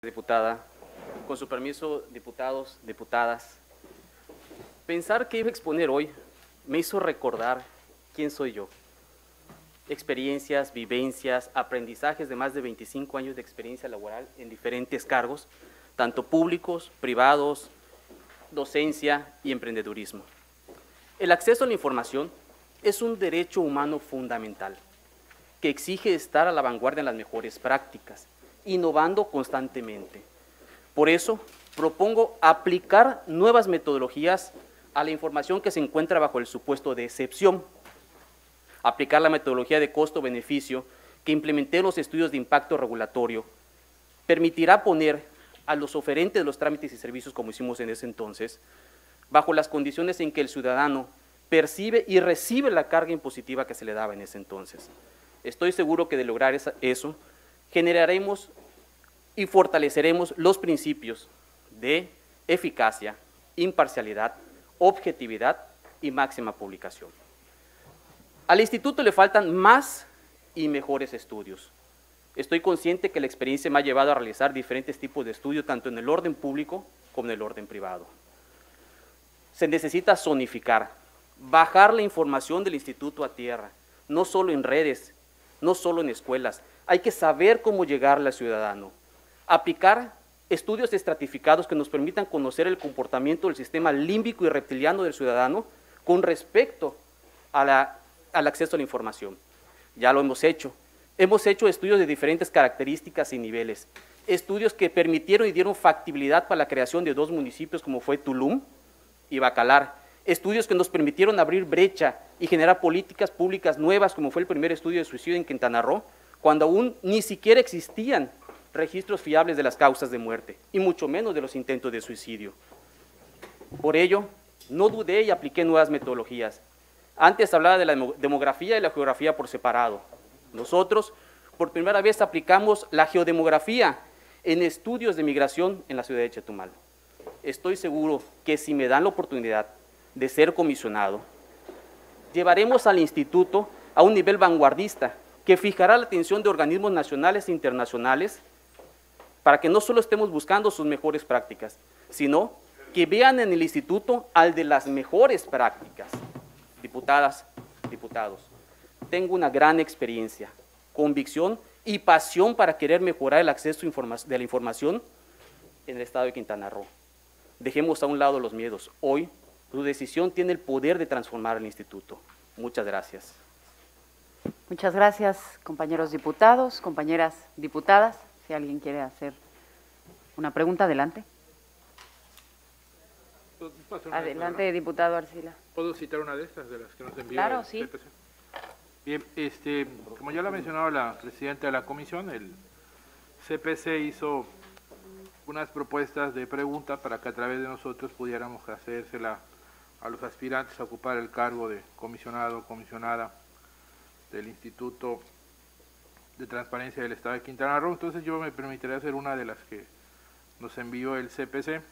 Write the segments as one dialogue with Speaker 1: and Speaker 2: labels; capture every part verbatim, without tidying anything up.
Speaker 1: Diputada, con su permiso, diputados, diputadas, pensar que iba a exponer hoy me hizo recordar quién soy yo. Experiencias, vivencias, aprendizajes de más de veinticinco años de experiencia laboral en diferentes cargos, tanto públicos, privados, docencia y emprendedurismo. El acceso a la información es un derecho humano fundamental que exige estar a la vanguardia en las mejores prácticas, innovando constantemente. Por eso, propongo aplicar nuevas metodologías a la información que se encuentra bajo el supuesto de excepción. Aplicar la metodología de costo-beneficio que implementé en los estudios de impacto regulatorio permitirá poner a los oferentes de los trámites y servicios, como hicimos en ese entonces, bajo las condiciones en que el ciudadano percibe y recibe la carga impositiva que se le daba en ese entonces. Estoy seguro que de lograr esa, eso, generaremos y fortaleceremos los principios de eficacia, imparcialidad, objetividad y máxima publicación. Al instituto le faltan más y mejores estudios. Estoy consciente que la experiencia me ha llevado a realizar diferentes tipos de estudios, tanto en el orden público como en el orden privado. Se necesita zonificar, bajar la información del instituto a tierra, no solo en redes, no solo en escuelas. Hay que saber cómo llegarle al ciudadano. Aplicar estudios estratificados que nos permitan conocer el comportamiento del sistema límbico y reptiliano del ciudadano con respecto a la, al acceso a la información. Ya lo hemos hecho. Hemos hecho estudios de diferentes características y niveles. Estudios que permitieron y dieron factibilidad para la creación de dos municipios como fue Tulum y Bacalar. Estudios que nos permitieron abrir brecha y generar políticas públicas nuevas, como fue el primer estudio de suicidio en Quintana Roo, cuando aún ni siquiera existían registros fiables de las causas de muerte, y mucho menos de los intentos de suicidio. Por ello, no dudé y apliqué nuevas metodologías. Antes hablaba de la demografía y la geografía por separado. Nosotros, por primera vez, aplicamos la geodemografía en estudios de migración en la ciudad de Chetumal. Estoy seguro que si me dan la oportunidad de ser comisionado, llevaremos al instituto a un nivel vanguardista que fijará la atención de organismos nacionales e internacionales para que no solo estemos buscando sus mejores prácticas, sino que vean en el instituto al de las mejores prácticas. Diputadas, diputados, tengo una gran experiencia, convicción y pasión para querer mejorar el acceso de la información en el estado de Quintana Roo. Dejemos a un lado los miedos. Hoy, su decisión tiene el poder de transformar el instituto. Muchas gracias.
Speaker 2: Muchas gracias, compañeros diputados, compañeras diputadas. Si alguien quiere hacer una pregunta, adelante. Adelante, diputado Arcila.
Speaker 3: ¿Puedo citar una de estas, de las que nos envió?
Speaker 2: Claro,
Speaker 3: el
Speaker 2: sí.
Speaker 3: C P C? Bien, este, como ya lo ha mencionado la presidenta de la comisión, el C P C hizo unas propuestas de pregunta para que a través de nosotros pudiéramos hacérsela a los aspirantes a ocupar el cargo de comisionado o comisionada del Instituto de Transparencia del Estado de Quintana Roo. Entonces yo me permitiré hacer una de las que nos envió el C P C.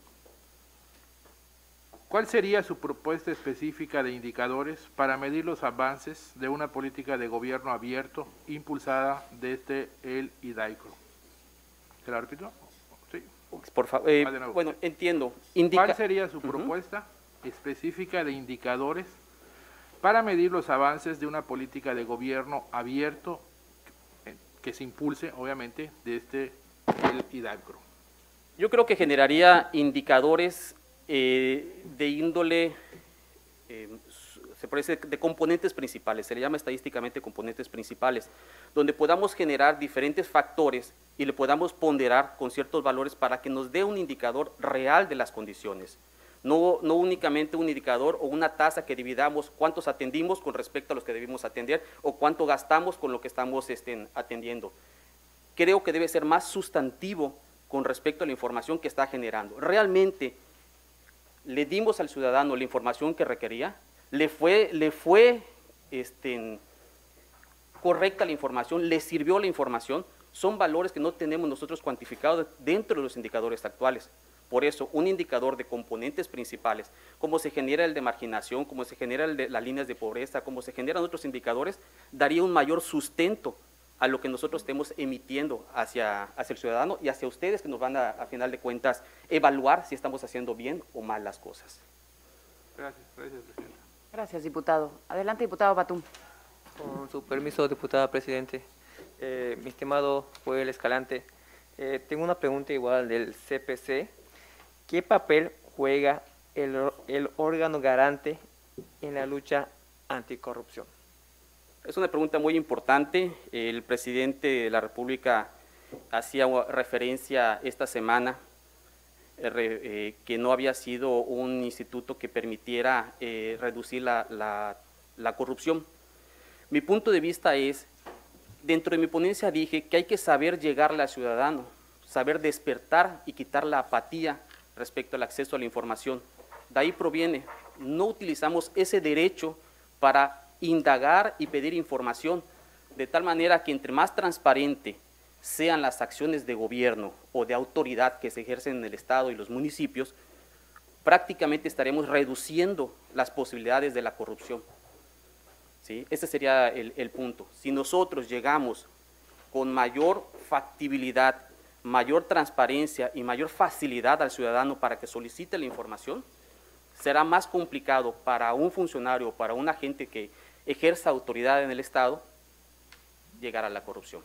Speaker 3: ¿Cuál sería su propuesta específica de indicadores para medir los avances de una política de gobierno abierto impulsada desde el IDAICRO? ¿Se la repito? Sí.
Speaker 1: Por favor, eh, bueno, entiendo. Indica...
Speaker 3: ¿Cuál sería su propuesta uh-huh. específica de indicadores para medir los avances de una política de gobierno abierto que, que se impulse, obviamente, desde el IDAICRO?
Speaker 1: Yo creo que generaría indicadores eh, de índole, eh, se parece, de componentes principales, se le llama estadísticamente componentes principales, donde podamos generar diferentes factores y le podamos ponderar con ciertos valores para que nos dé un indicador real de las condiciones. No, no únicamente un indicador o una tasa que dividamos cuántos atendimos con respecto a los que debimos atender o cuánto gastamos con lo que estamos este, atendiendo. Creo que debe ser más sustantivo con respecto a la información que está generando. ¿Realmente le dimos al ciudadano la información que requería? ¿Le fue, le fue este, correcta la información? ¿Le sirvió la información? Son valores que no tenemos nosotros cuantificados dentro de los indicadores actuales. Por eso, un indicador de componentes principales, cómo se genera el de marginación, cómo se genera el de las líneas de pobreza, cómo se generan otros indicadores, daría un mayor sustento a lo que nosotros estemos emitiendo hacia, hacia el ciudadano y hacia ustedes que nos van a, a final de cuentas, evaluar si estamos haciendo bien o mal las cosas.
Speaker 3: Gracias, gracias, Presidenta.
Speaker 2: Gracias, diputado. Adelante, diputado Batum.
Speaker 4: Con su permiso, diputada Presidente. Eh, mi estimado Joel Escalante, eh, tengo una pregunta igual del C P C. ¿Qué papel juega el, el órgano garante en la lucha anticorrupción?
Speaker 1: Es una pregunta muy importante. El presidente de la República hacía referencia esta semana eh, eh, que no había sido un instituto que permitiera eh, reducir la, la, la corrupción. Mi punto de vista es, dentro de mi ponencia dije que hay que saber llegarle al ciudadano, saber despertar y quitar la apatía respecto al acceso a la información. De ahí proviene, no utilizamos ese derecho para indagar y pedir información, de tal manera que entre más transparente sean las acciones de gobierno o de autoridad que se ejercen en el Estado y los municipios, prácticamente estaremos reduciendo las posibilidades de la corrupción. ¿Sí? Ese sería el, el punto. Si nosotros llegamos con mayor factibilidad, mayor transparencia y mayor facilidad al ciudadano para que solicite la información, será más complicado para un funcionario o para un agente que ejerza autoridad en el Estado llegar a la corrupción.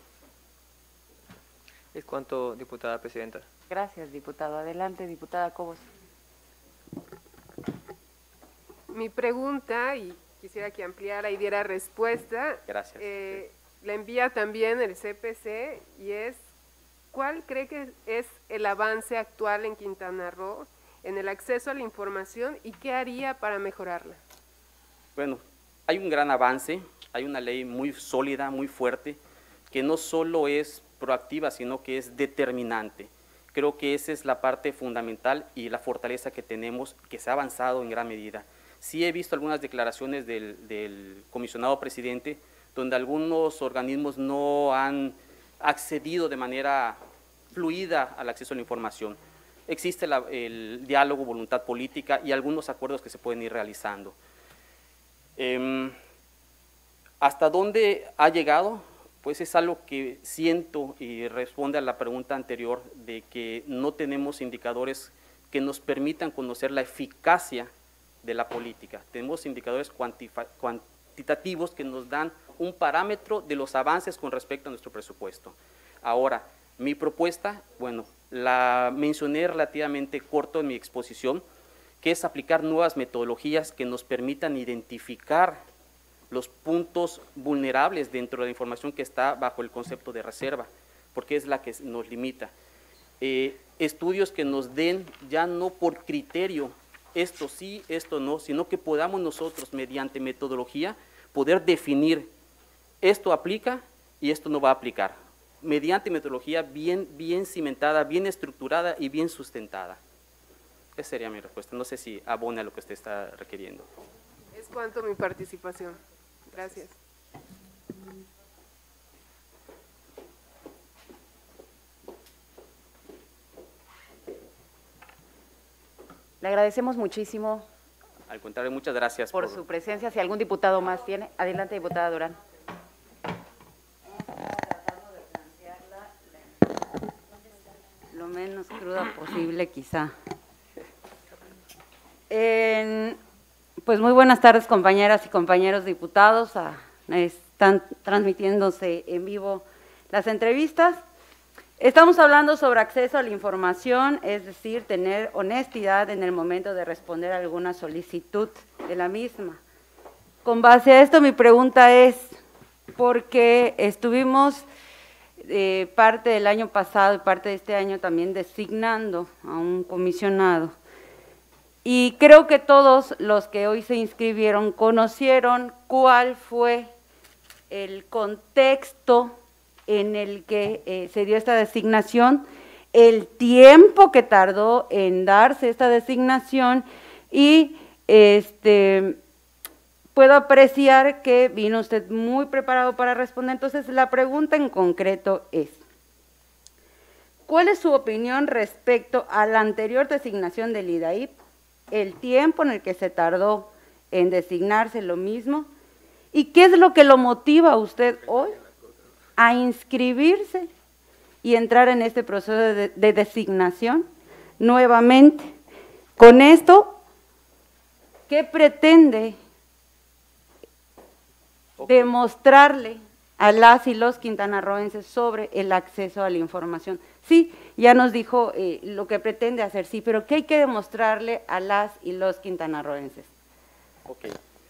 Speaker 4: Es cuanto, diputada Presidenta.
Speaker 2: Gracias, diputado. Adelante, diputada Cobos.
Speaker 5: Mi pregunta, y quisiera que ampliara y diera respuesta,
Speaker 1: Gracias.
Speaker 5: eh, la envía también el C P C, y es, ¿cuál cree que es el avance actual en Quintana Roo en el acceso a la información y qué haría para mejorarla?
Speaker 1: Bueno, hay un gran avance, hay una ley muy sólida, muy fuerte, que no solo es proactiva, sino que es determinante. Creo que esa es la parte fundamental y la fortaleza que tenemos, que se ha avanzado en gran medida. Sí he visto algunas declaraciones del, del comisionado presidente, donde algunos organismos no han accedido de manera fluida al acceso a la información. Existe la, el diálogo, voluntad política y algunos acuerdos que se pueden ir realizando. Eh, ¿Hasta dónde ha llegado? Pues es algo que siento y responde a la pregunta anterior de que no tenemos indicadores que nos permitan conocer la eficacia de la política. Tenemos indicadores cuantitativos que nos dan un parámetro de los avances con respecto a nuestro presupuesto. Ahora, mi propuesta, bueno, la mencioné relativamente corto en mi exposición, que es aplicar nuevas metodologías que nos permitan identificar los puntos vulnerables dentro de la información que está bajo el concepto de reserva, porque es la que nos limita. Eh, estudios que nos den ya no por criterio, esto sí, esto no, sino que podamos nosotros, mediante metodología, poder definir esto aplica y esto no va a aplicar, mediante metodología bien, bien cimentada, bien estructurada y bien sustentada. Esa sería mi respuesta. No sé si abona a lo que usted está requiriendo.
Speaker 5: Es cuanto mi participación. Gracias.
Speaker 2: Le agradecemos muchísimo
Speaker 1: Al contrario, muchas gracias
Speaker 2: por,
Speaker 1: por
Speaker 2: su presencia. Si algún diputado más tiene, adelante, diputada Durán. Lo menos cruda posible, quizá. En, pues muy buenas tardes, compañeras y compañeros diputados. A, están transmitiéndose en vivo las entrevistas. Estamos hablando sobre acceso a la información, es decir, tener honestidad en el momento de responder a alguna solicitud de la misma. Con base a esto, mi pregunta es, porque estuvimos eh, parte del año pasado y parte de este año también designando a un comisionado, y creo que todos los que hoy se inscribieron conocieron cuál fue el contexto en el que eh, se dio esta designación, el tiempo que tardó en darse esta designación y este, puedo apreciar que vino usted muy preparado para responder. Entonces, la pregunta en concreto es, ¿cuál es su opinión respecto a la anterior designación del I D A I P, el tiempo en el que se tardó en designarse lo mismo, y qué es lo que lo motiva a usted hoy a inscribirse y entrar en este proceso de, de designación nuevamente. Con esto, ¿qué pretende
Speaker 1: Okay.
Speaker 2: demostrarle a las y los quintanarroenses sobre el acceso a la información? Sí, ya nos dijo eh, lo que pretende hacer, sí, pero ¿qué hay que demostrarle a las y los quintanarroenses?
Speaker 1: Ok.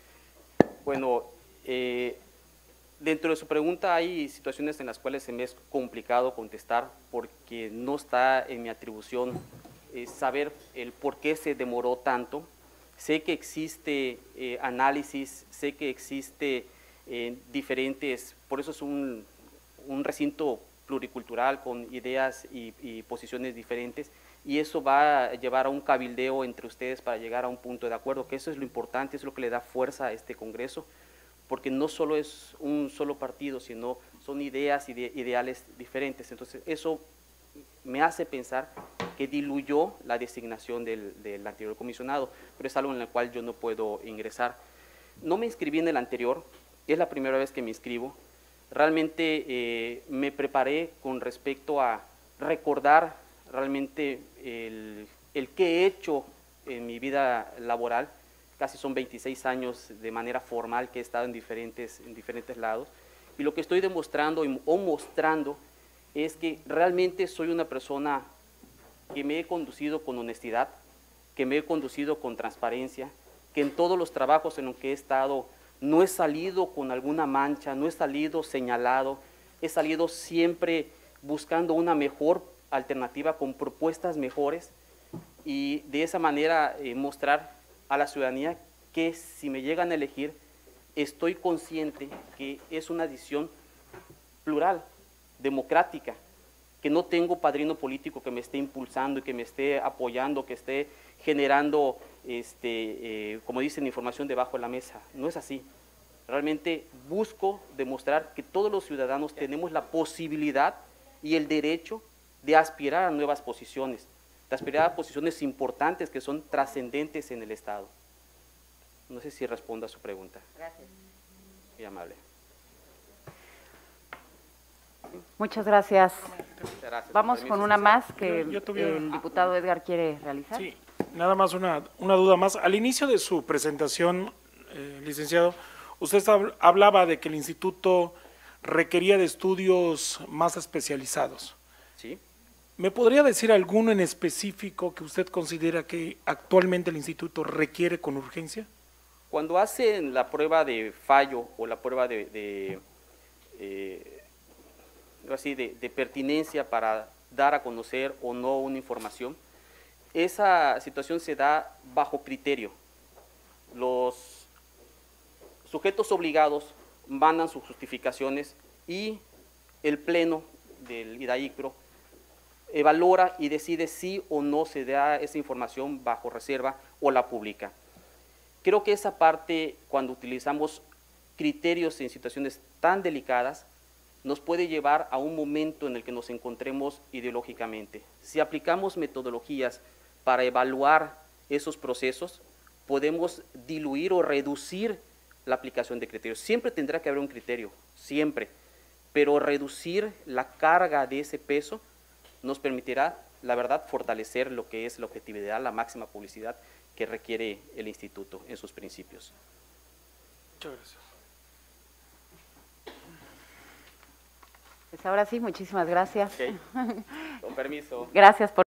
Speaker 1: Bueno, eh, dentro de su pregunta hay situaciones en las cuales se me es complicado contestar porque no está en mi atribución eh, saber el por qué se demoró tanto. Sé que existe eh, análisis, sé que existe eh, diferentes, por eso es un, un recinto pluricultural con ideas y, y posiciones diferentes, y eso va a llevar a un cabildeo entre ustedes para llegar a un punto de acuerdo, que eso es lo importante, es lo que le da fuerza a este Congreso, porque no solo es un solo partido, sino son ideas y ide ideales diferentes. Entonces, eso me hace pensar que diluyó la designación del, del anterior comisionado, pero es algo en el cual yo no puedo ingresar. No me inscribí en el anterior, es la primera vez que me inscribo. Realmente eh, me preparé con respecto a recordar realmente el, el que he hecho en mi vida laboral. Casi son veintiséis años de manera formal que he estado en diferentes, en diferentes lados, y lo que estoy demostrando o mostrando es que realmente soy una persona que me he conducido con honestidad, que me he conducido con transparencia, que en todos los trabajos en los que he estado no he salido con alguna mancha, no he salido señalado, he salido siempre buscando una mejor alternativa con propuestas mejores y de esa manera eh, mostrar a la ciudadanía que si me llegan a elegir, estoy consciente que es una decisión plural, democrática, que no tengo padrino político que me esté impulsando y que me esté apoyando, que esté generando, este, eh, como dicen, información debajo de la mesa. No es así. Realmente busco demostrar que todos los ciudadanos tenemos la posibilidad y el derecho de aspirar a nuevas posiciones, de aspirar a posiciones importantes que son trascendentes en el Estado. No sé si respondo a su pregunta.
Speaker 2: Gracias.
Speaker 1: Muy amable.
Speaker 2: Muchas gracias.
Speaker 1: Muchas gracias.
Speaker 2: Vamos
Speaker 1: Permiso,
Speaker 2: con una
Speaker 1: sí.
Speaker 2: más que
Speaker 6: Yo- yo tuviera-
Speaker 2: el diputado Edgar quiere realizar.
Speaker 6: Sí, nada más una, una duda más. Al inicio de su presentación, eh, licenciado, usted hab- hablaba de que el instituto requería de estudios más especializados.
Speaker 1: Sí.
Speaker 6: ¿Me podría decir alguno en específico que usted considera que actualmente el instituto requiere con urgencia?
Speaker 1: Cuando hacen la prueba de fallo o la prueba de, de, eh, así, de, de pertinencia para dar a conocer o no una información, esa situación se da bajo criterio. Los sujetos obligados mandan sus justificaciones y el pleno del IDAICRO eh, valora y decide si o no se da esa información bajo reserva o la publica. Creo que esa parte, cuando utilizamos criterios en situaciones tan delicadas, nos puede llevar a un momento en el que nos encontremos ideológicamente. Si aplicamos metodologías para evaluar esos procesos, podemos diluir o reducir la aplicación de criterios. Siempre tendrá que haber un criterio, siempre, pero reducir la carga de ese peso nos permitirá, la verdad, fortalecer lo que es la objetividad, la máxima publicidad que requiere el instituto en sus principios.
Speaker 6: Muchas gracias.
Speaker 2: Pues ahora sí, muchísimas gracias.
Speaker 1: Okay. Con permiso.
Speaker 2: Gracias por